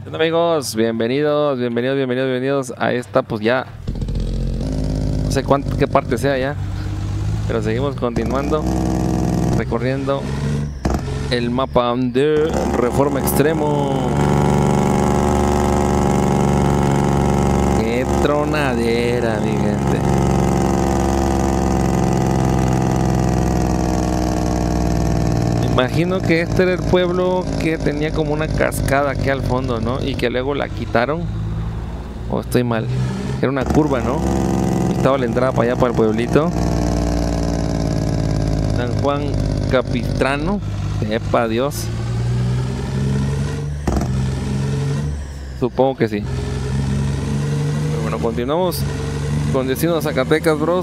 Hola amigos, bienvenidos a esta, pues ya, no sé qué parte sea ya, pero seguimos continuando, recorriendo el mapa de Reforma Extremo. Qué tronadera, mi gente. Imagino que este era el pueblo que tenía como una cascada aquí al fondo, ¿no? Y que luego la quitaron. ¿O estoy mal? Era una curva, ¿no? Estaba la entrada para allá, para el pueblito. San Juan Capistrano. Epa, Dios. Supongo que sí. Pero bueno, continuamos con destino a Zacatecas, bros.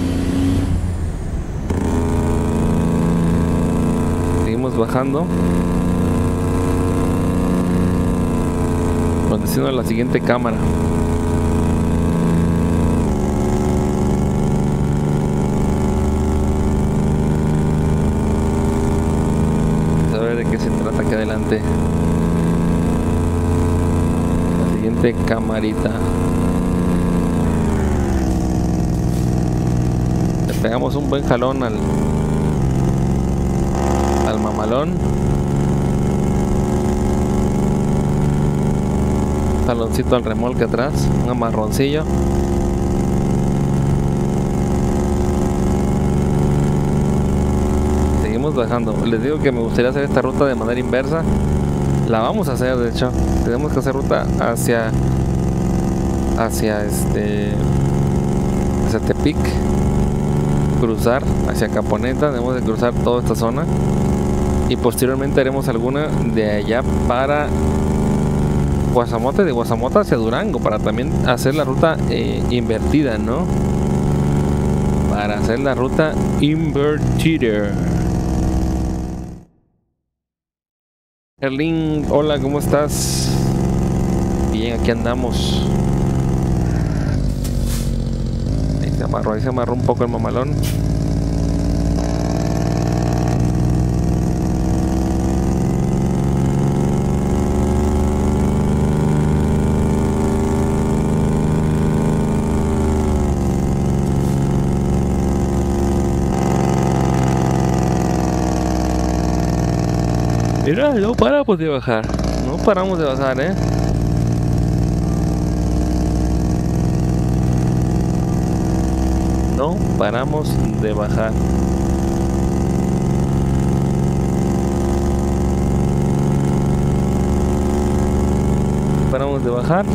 Seguimos bajando. Con destino a la siguiente cámara. Vamos a ver de qué se trata aquí adelante. La siguiente camarita. Le pegamos un buen jalón al mamalón. Jaloncito al remolque atrás, un amarroncillo. Seguimos bajando. Les digo que me gustaría hacer esta ruta de manera inversa. La vamos a hacer, de hecho. Tenemos que hacer ruta hacia Tepic, cruzar hacia Caponeta. Debemos de cruzar toda esta zona y posteriormente haremos alguna de allá para Guasamote, de Guasamote hacia Durango, para también hacer la ruta invertida, ¿no? Para hacer la ruta invertida. Erling, hola, ¿cómo estás? Bien, aquí andamos. Ahí se amarró un poco el mamalón. Mira, no paramos de bajar. No paramos de bajar, ¿eh? No paramos de bajar. Paramos de bajar.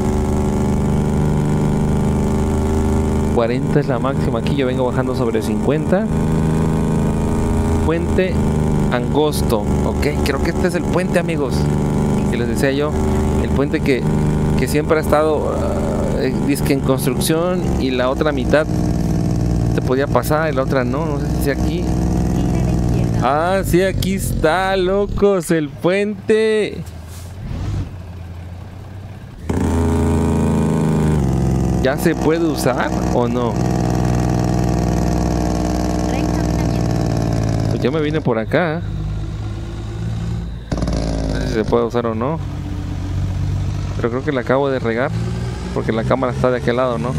40 es la máxima. Aquí yo vengo bajando sobre 50. Puente angosto. Ok, creo que este es el puente, amigos, que les decía yo. El puente que siempre ha estado dizque en construcción, y la otra mitad se podía pasar y la otra no. No sé si aquí. Ah, sí, aquí está, locos, el puente. ¿Ya se puede usar o no? Pues yo me vine por acá. No sé si se puede usar o no. Pero creo que la acabo de regar, porque la cámara está de aquel lado, ¿no?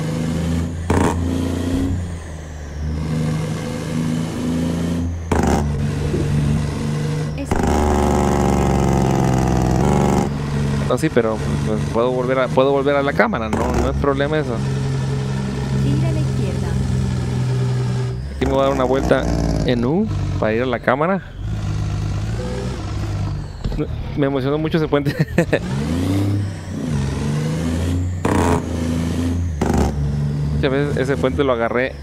No, sí, pero pues, puedo volver a la cámara, no es problema eso. Gira a la izquierda. Aquí me voy a dar una vuelta en U para ir a la cámara. Me emocionó mucho ese puente. Muchas veces ese puente lo agarré.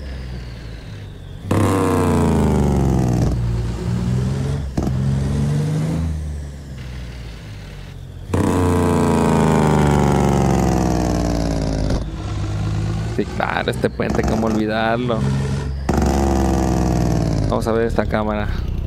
Sí, claro, este puente, cómo olvidarlo. Vamos a ver esta cámara.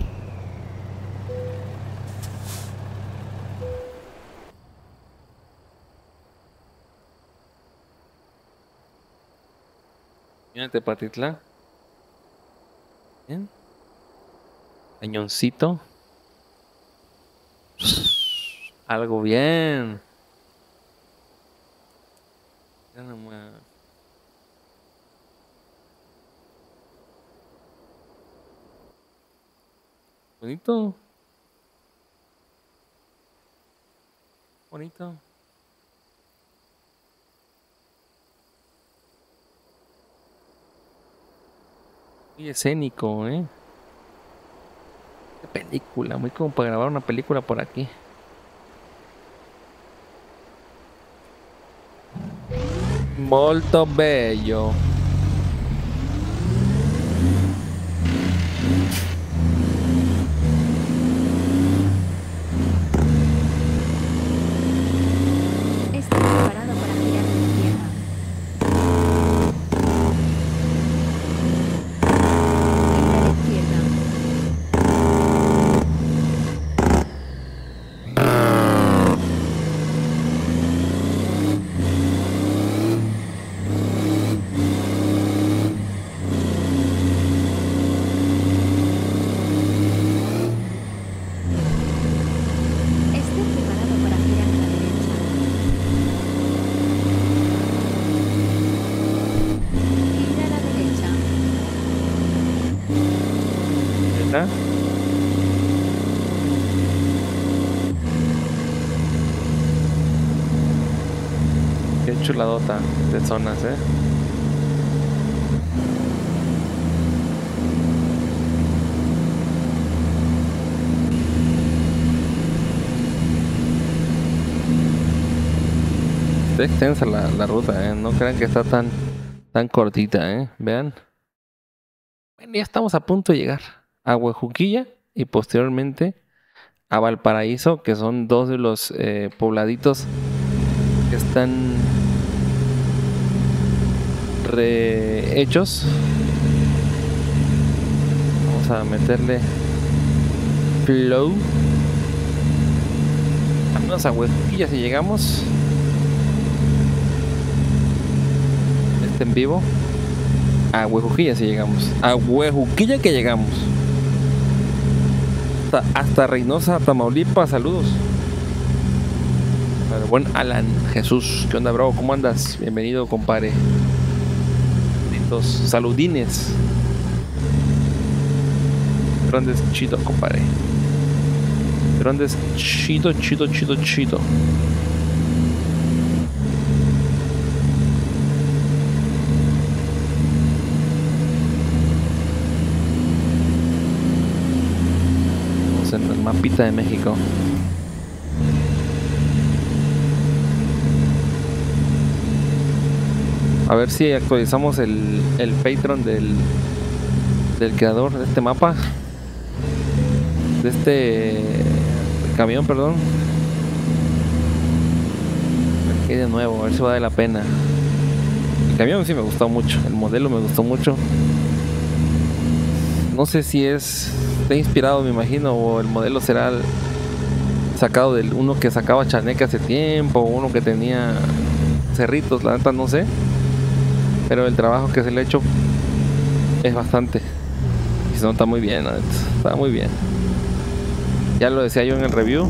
Mira Tepatitlán. Bien. Cañoncito. Algo bien. Ya nomás. Bonito. Bonito. Muy escénico, ¿eh? Qué película, muy como para grabar una película por aquí. Molto bello. Está preparado para girar a la izquierda. Gira a la izquierda. Esté preparado para girar a la derecha. Gira a la derecha. ¿Verdad? Qué chuladota de zonas, ¿eh? Está extensa la ruta, ¿eh? No crean que está tan cortita, ¿eh? Vean. Bueno, ya estamos a punto de llegar a Huejuquilla y posteriormente a Valparaíso, que son dos de los pobladitos que están rehechos. Vamos a meterle flow. Vámonos a Huejuquilla si llegamos. Este en vivo. A Huejuquilla si llegamos. A Huejuquilla que llegamos. Hasta Reynosa, Tamaulipas, saludos. Pero buen Alan Jesús, ¿qué onda, bravo? ¿Cómo andas? Bienvenido, compadre. Benditos saludines. Pero andes chido, compadre. Pero andes chido. Vamos en el mapita de México. A ver si actualizamos el Patreon del creador de este mapa. De este camión, perdón. Aquí de nuevo, a ver si vale la pena. El camión sí me gustó mucho, el modelo me gustó mucho. No sé si está inspirado, me imagino, o el modelo será sacado del uno que sacaba Chaneque hace tiempo, o uno que tenía cerritos, la neta no sé. Pero el trabajo que se le ha hecho es bastante. Y se nota muy bien, la neta. Está muy bien. Ya lo decía yo en el review.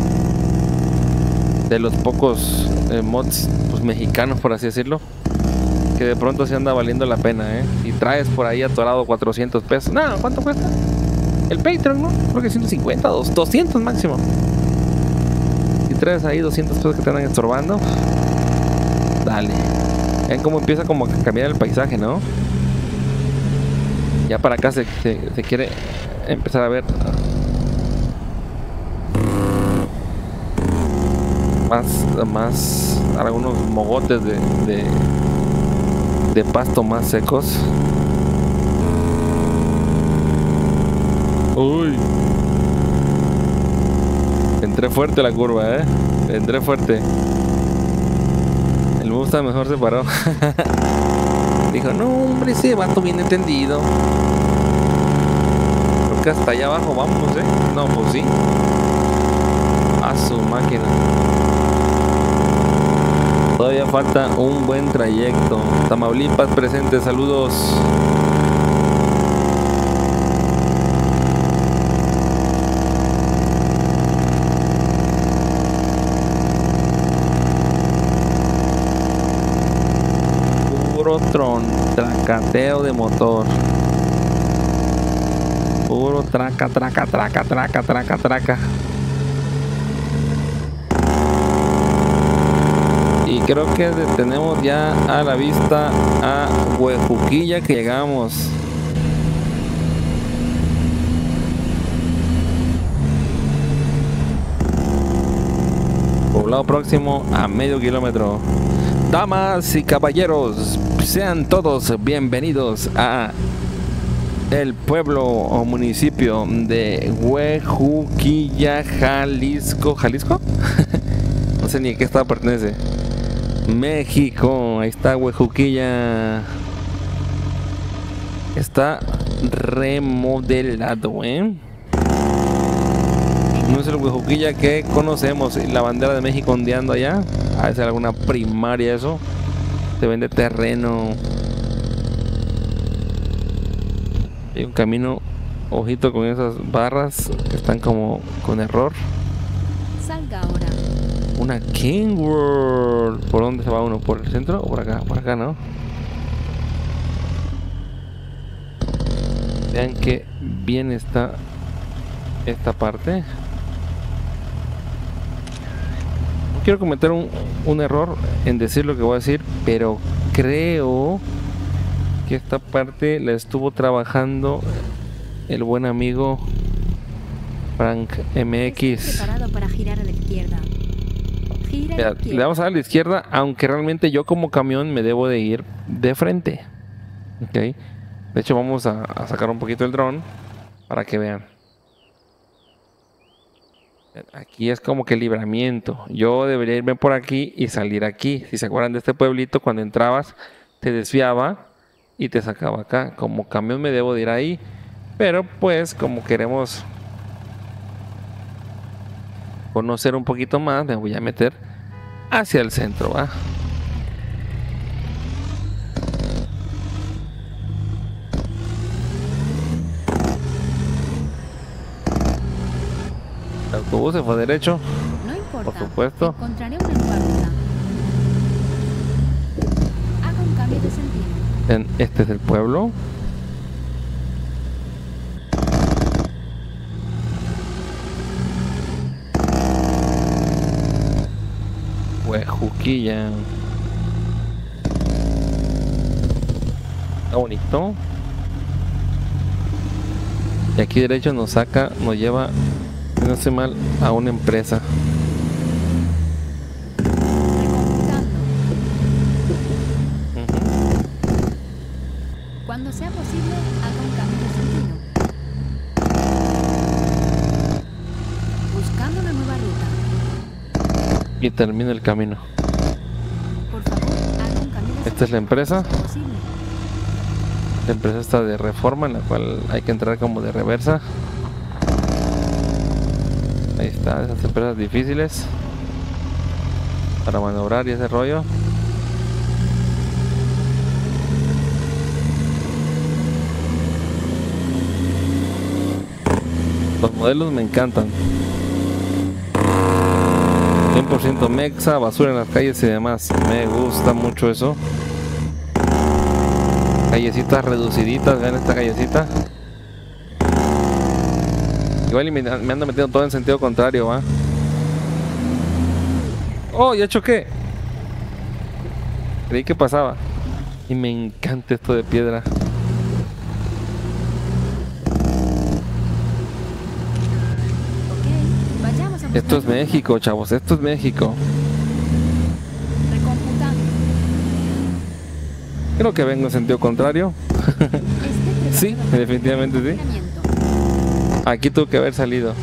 De los pocos mods pues, mexicanos, por así decirlo, que de pronto se anda valiendo la pena, ¿eh? Y traes por ahí atorado 400 pesos. No, ¿cuánto cuesta? El Patreon, ¿no? Creo que 150, 200 máximo. Si traes ahí 200 pesos que te andan estorbando, dale. Ven cómo empieza como a cambiar el paisaje, ¿no? Ya para acá se quiere empezar a ver más algunos mogotes de pasto más secos. Uy, entré fuerte a la curva, entré fuerte. El Mustang mejor se paró. Dijo, no hombre, ese vato bien entendido. Creo que hasta allá abajo vamos, no, pues sí. A su máquina. Todavía falta un buen trayecto. Tamaulipas presente, saludos. puro tracateo de motor. Puro traca. Y creo que tenemos ya a la vista a Huejuquilla que llegamos. Poblado próximo a medio kilómetro. Damas y caballeros, sean todos bienvenidos a el pueblo o municipio de Huejuquilla, Jalisco. ¿Jalisco? No sé ni a qué estado pertenece. México. Ahí está Huejuquilla. Está remodelado, ¿eh? No es el Huejuquilla que conocemos. La bandera de México ondeando allá. A veces alguna primaria eso. Se vende terreno. Hay un camino. Ojito con esas barras que están como con error. Salga ahora. Una King World. ¿Por dónde se va uno? ¿Por el centro o por acá? Por acá, ¿no? Vean que bien está esta parte. No quiero cometer un error en decir lo que voy a decir, pero creo que esta parte la estuvo trabajando el buen amigo Frank MX. Preparado para girar a la izquierda. Gira a la Mira, izquierda. le vamos a dar a la izquierda, aunque realmente yo como camión me debo de ir de frente. Ok. De hecho vamos a sacar un poquito el dron para que vean. Aquí es como que libramiento. Yo debería irme por aquí y salir aquí. Si se acuerdan de este pueblito, cuando entrabas te desviaba y te sacaba acá. Como camión me debo de ir ahí. Pero pues como queremos conocer un poquito más, me voy a meter hacia el centro, ¿va? El autobús se fue derecho, No importa. por supuesto. Encontraré una nueva ruta. Haga un cambio de sentido. Este es el pueblo. Huejuquilla. Está bonito. Y aquí derecho nos saca, nos lleva, si no estoy mal, a una empresa. Recomputando. Ujú. Cuando sea posible, haga un cambio de sentido. Buscando una nueva ruta. Y termina el camino. Por favor, haga un cambio de sentido. Esta es la empresa. Posible. La empresa está de Reforma, en la cual hay que entrar como de reversa. Ahí está, esas empresas difíciles para maniobrar y ese rollo. Los modelos me encantan. 100% Mexa, basura en las calles y demás. Me gusta mucho eso. Callecitas reduciditas, vean esta callecita. Igual y me ando metiendo todo en sentido contrario, ¿va? ¡Oh, ya choqué! Creí que pasaba. Y me encanta esto de piedra. Ok, vayamos a buscar Esto es ruta. México, chavos, esto es México. Recomputando. Creo que vengo en sentido contrario. Esté preparado Sí, para definitivamente sí. entrenamiento. Aquí tuve que haber salido.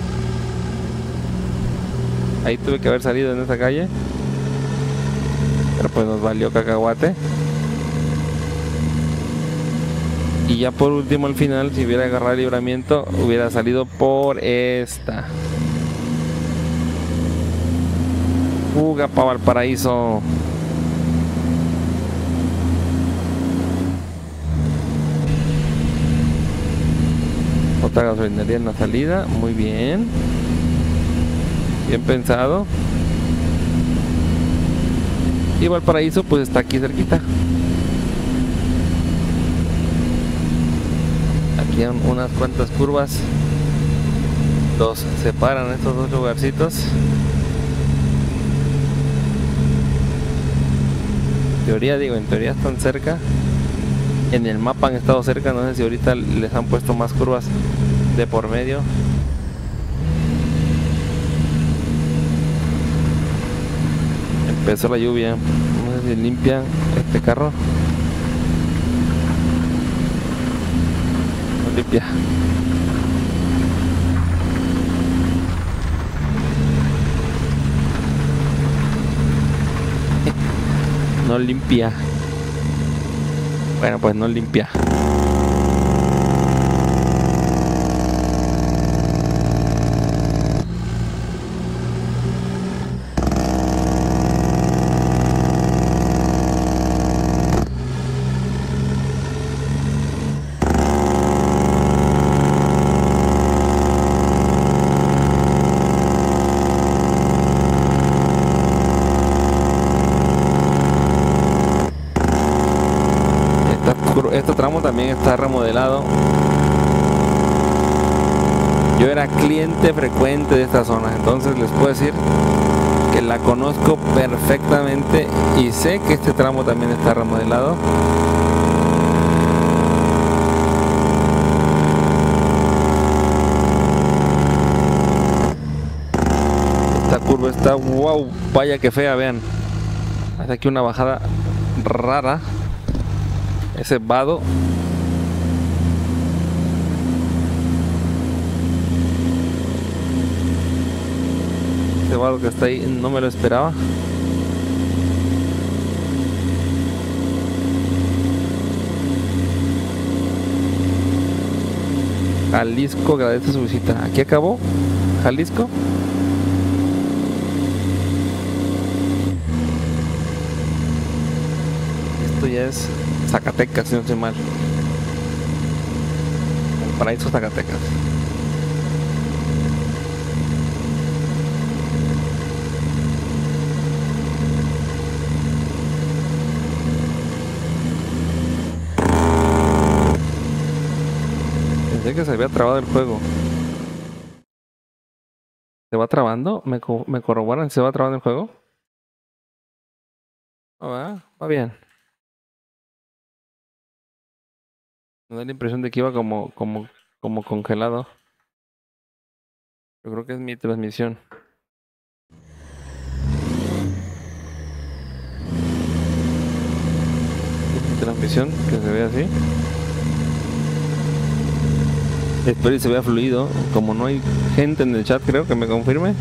Ahí tuve que haber salido en esa calle. Pero pues nos valió cacahuate. Y ya por último al final, si hubiera agarrado el libramiento, hubiera salido por esta. Fuga para Valparaíso. Otra gasolinería en la salida, muy bien. Bien pensado. Y Valparaíso pues está aquí cerquita. Tienen unas cuantas curvas. Los separan estos dos lugarcitos. En teoría están cerca. En el mapa han estado cerca. No sé si ahorita les han puesto más curvas de por medio. Empezó la lluvia. No sé si limpian este carro. No limpia. No limpia. Bueno, pues no limpia. Este tramo también está remodelado. Yo era cliente frecuente de esta zona, entonces les puedo decir que la conozco perfectamente y sé que este tramo también está remodelado. Esta curva está, wow, vaya que fea, vean. Hace aquí una bajada rara. Ese vado. Ese vado que está ahí no me lo esperaba. Jalisco agradece su visita. Aquí acabó Jalisco. Esto ya es Zacatecas, si no estoy mal. El paraíso Zacatecas. Pensé que se había trabado el juego. ¿Se va trabando? ¿Me corroboran si se va trabando el juego? Va bien. Me da la impresión de que iba como congelado. Yo creo que es mi transmisión. Mi transmisión, que se ve así. Espero y se vea fluido. Como no hay gente en el chat, creo que me confirme.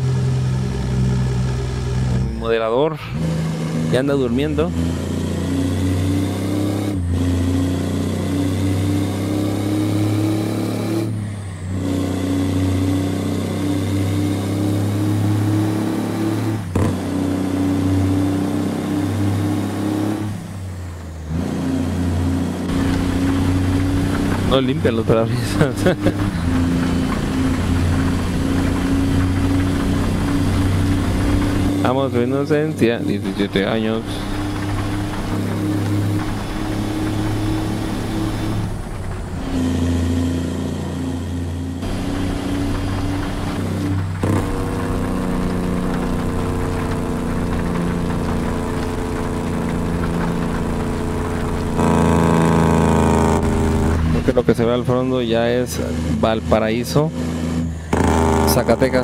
El moderador ya anda durmiendo. No limpian los parabrisas. Amo su inocencia, 17 años. Lo que se ve al fondo ya es Valparaíso, Zacatecas.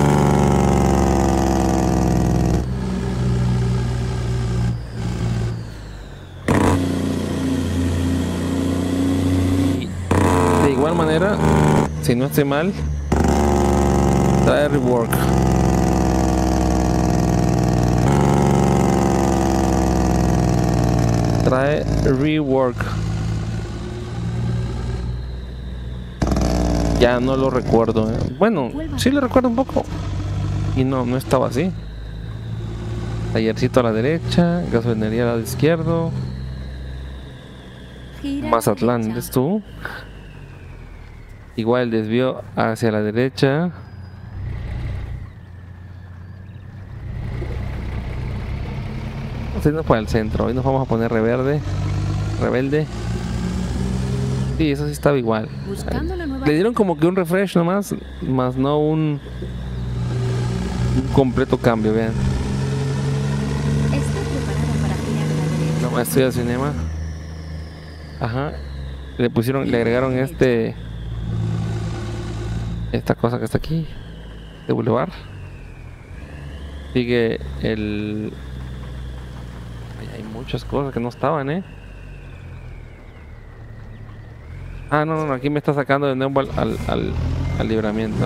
Y de igual manera, si no estoy mal, trae rework. Trae rework. Ya no lo recuerdo. Bueno, sí lo recuerdo un poco. Y no estaba así. Tallercito a la derecha, gasolinería al lado izquierdo. Mazatlán, ¿ves tú? Igual el desvío hacia la derecha. Vamos a irnos para el centro. Hoy nos vamos a poner rebelde. Sí, eso sí estaba igual. Buscando la nueva Le dieron como que un refresh nomás, más no un completo cambio, vean. Está preparada para girar a la derecha. Nomás estoy a cinema. Ajá. Le agregaron esta cosa que está aquí, de Boulevard. Sigue el... Ay, hay muchas cosas que no estaban, Ah, no, aquí me está sacando de nuevo al libramiento.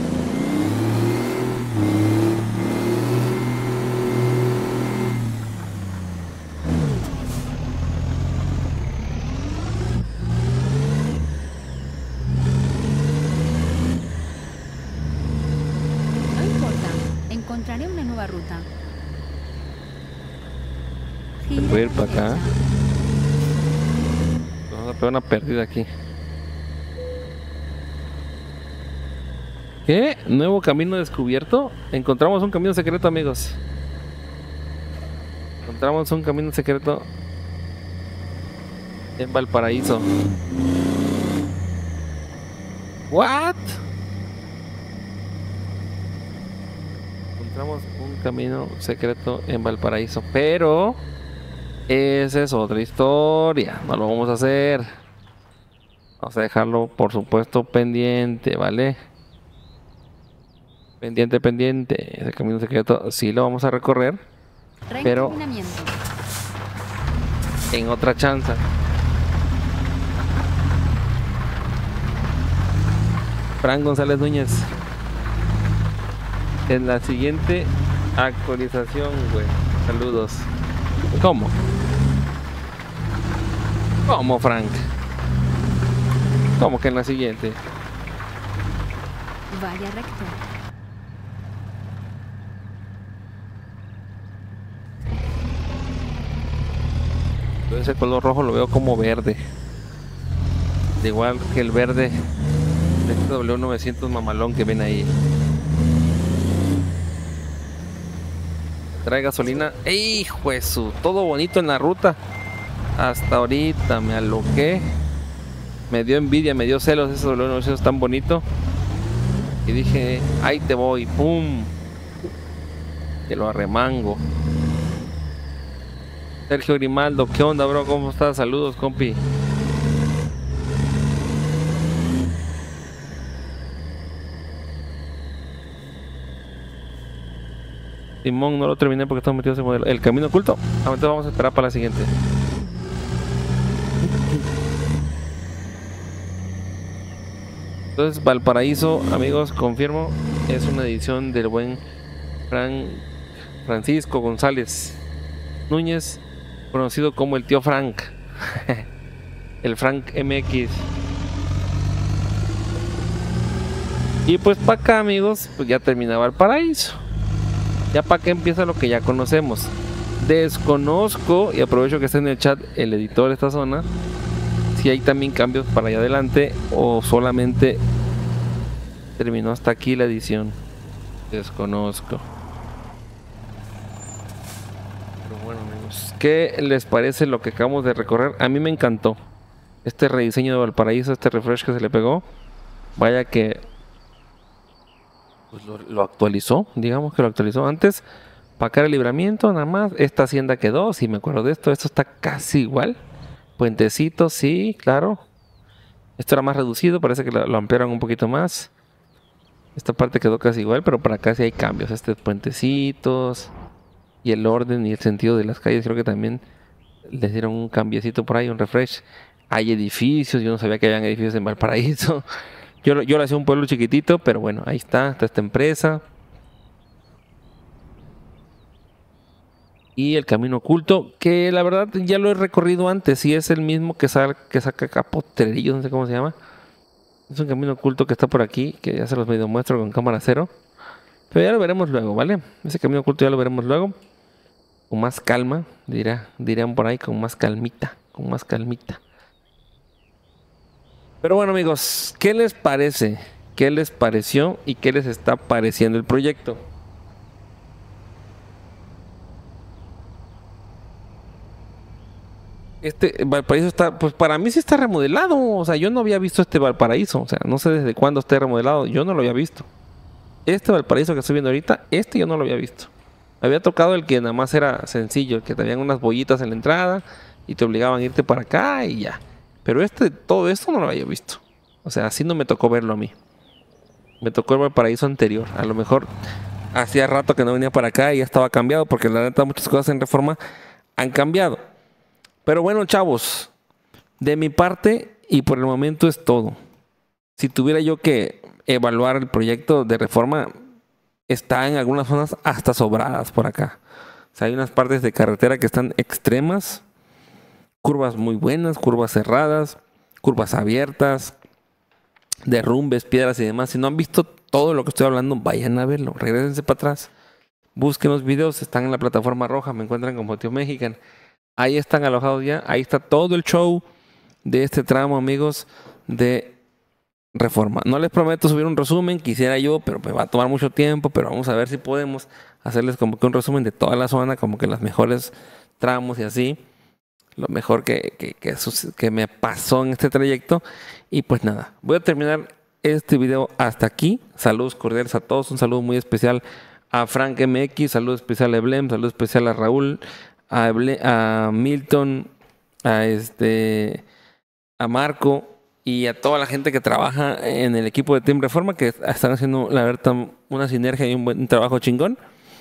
No importa, encontraré una nueva ruta. Gira Voy a ir a la para acá. derecha. Vamos a pegar una pérdida aquí. ¿Qué? ¿Nuevo camino descubierto? Encontramos un camino secreto, amigos. Encontramos un camino secreto en Valparaíso. ¿What? Encontramos un camino secreto en Valparaíso, pero esa es otra historia. No lo vamos a hacer. Vamos a dejarlo, por supuesto, pendiente, ¿vale? Pendiente. Ese camino secreto sí lo vamos a recorrer, pero Reencaminamiento. en otra chanza. Fran González Núñez. En la siguiente actualización, güey. Saludos. ¿Cómo? ¿Cómo, Frank? ¿Cómo que en la siguiente? Vaya recto. Yo ese color rojo lo veo como verde. De igual que el verde de este W900 mamalón que ven ahí. Trae gasolina. ¡Ey, hijo de su! Todo bonito en la ruta. Hasta ahorita me aloqué. Me dio envidia, me dio celos ese W900 tan bonito. Y dije, ahí te voy. ¡Pum! Que lo arremango. Sergio Grimaldo, ¿qué onda, bro? ¿Cómo estás? Saludos, compi. Simón, no lo terminé porque estamos metidos en modelo. El camino oculto. Ahorita vamos a esperar para la siguiente. Entonces, Valparaíso, amigos, confirmo, es una edición del buen Francisco González Núñez, conocido como el tío Frank. El Frank MX. Y pues para acá, amigos, pues ya terminaba el paraíso. Ya para acá empieza lo que ya conocemos. Desconozco, y aprovecho que está en el chat el editor de esta zona, si hay también cambios para allá adelante o solamente terminó hasta aquí la edición. Desconozco. Pero bueno, amigos, ¿qué les parece lo que acabamos de recorrer? A mí me encantó este rediseño de Valparaíso, este refresh que se le pegó. Vaya que pues lo actualizó, digamos que lo actualizó. Antes, para acá el libramiento, nada más. Esta hacienda quedó, si me acuerdo de esto. Esto está casi igual. Puentecito, sí, claro. Esto era más reducido, parece que lo ampliaron un poquito más. Esta parte quedó casi igual, pero para acá sí hay cambios. Puentecitos y el orden y el sentido de las calles, creo que también les dieron un cambiecito por ahí, un refresh. Hay edificios, yo no sabía que habían edificios en Valparaíso. Yo lo hacía un pueblo chiquitito, pero bueno, ahí está esta empresa. Y el camino oculto, que la verdad ya lo he recorrido antes, y es el mismo que saca acá Potrerillos, no sé cómo se llama. Es un camino oculto que está por aquí, que ya se los medio muestro con cámara cero. Pero ya lo veremos luego, ¿vale? Ese camino oculto ya lo veremos luego. Con más calma, dirán por ahí, con más calmita, con más calmita. Pero bueno, amigos, ¿qué les parece? ¿Qué les pareció y qué les está pareciendo el proyecto? Este Valparaíso está, pues para mí sí está remodelado. O sea, yo no había visto este Valparaíso. O sea, no sé desde cuándo esté remodelado. Yo no lo había visto. Este Valparaíso que estoy viendo ahorita, este yo no lo había visto. Había tocado el que nada más era sencillo, el que tenían unas bollitas en la entrada y te obligaban a irte para acá y ya. Pero todo esto no lo había visto. O sea, así no me tocó verlo a mí. Me tocó el Valparaíso anterior. A lo mejor hacía rato que no venía para acá y ya estaba cambiado, porque la neta muchas cosas en Reforma han cambiado. Pero bueno, chavos, de mi parte y por el momento es todo. Si tuviera yo que evaluar el proyecto de Reforma, está en algunas zonas hasta sobradas por acá. O sea, hay unas partes de carretera que están extremas, curvas muy buenas, curvas cerradas, curvas abiertas, derrumbes, piedras y demás. Si no han visto todo lo que estoy hablando, vayan a verlo, regrésense para atrás, busquen los videos, están en la plataforma roja, me encuentran como Tío Mexican. Ahí están alojados ya, ahí está todo el show de este tramo, amigos, de Reforma. No les prometo subir un resumen, quisiera yo, pero me va a tomar mucho tiempo, pero vamos a ver si podemos hacerles como que un resumen de toda la zona, como que los mejores tramos y así, lo mejor que me pasó en este trayecto. Y pues nada, voy a terminar este video hasta aquí. Saludos cordiales a todos, un saludo muy especial a Frank MX, saludo especial a Eblem, saludo especial a Raúl, a Milton, a Marco y a toda la gente que trabaja en el equipo de Team Reforma, que están haciendo la verdad una sinergia y un buen trabajo chingón.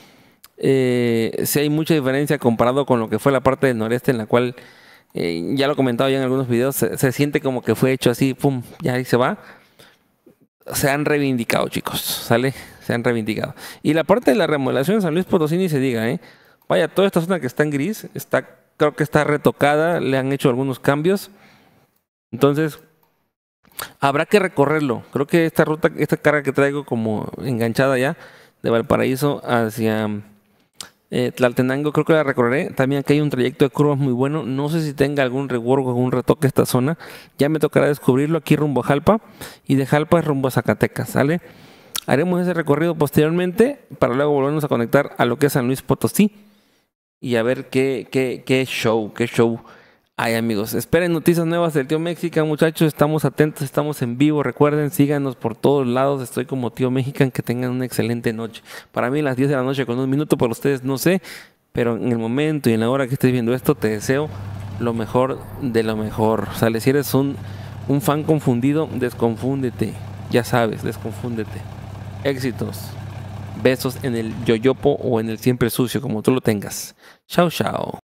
Sí hay mucha diferencia comparado con lo que fue la parte del noreste, en la cual ya lo he comentado ya en algunos videos, se siente como que fue hecho así, pum, ya ahí se va. Se han reivindicado, chicos, ¿sale? Se han reivindicado. Y la parte de la remodelación de San Luis Potosí ni se diga, vaya, toda esta zona que está en gris, creo que está retocada, le han hecho algunos cambios. Entonces, habrá que recorrerlo. Creo que esta ruta, esta carga que traigo como enganchada ya, de Valparaíso hacia Tlaltenango, creo que la recorreré. También aquí hay un trayecto de curvas muy bueno. No sé si tenga algún rework o algún retoque esta zona. Ya me tocará descubrirlo aquí rumbo a Jalpa. Y de Jalpa rumbo a Zacatecas, ¿sale? Haremos ese recorrido posteriormente para luego volvernos a conectar a lo que es San Luis Potosí. Y a ver qué show hay, amigos. Esperen noticias nuevas del Tío Mexican, muchachos. Estamos atentos, estamos en vivo. Recuerden, síganos por todos lados. Estoy como Tío Mexican. Que tengan una excelente noche. Para mí, las 10 de la noche con 1 minuto. Para ustedes, no sé. Pero en el momento y en la hora que estés viendo esto, te deseo lo mejor de lo mejor. O sea, si eres un fan confundido, desconfúndete. Ya sabes, desconfúndete. Éxitos. Besos en el yoyopo o en el siempre sucio, como tú lo tengas. Chao, chao.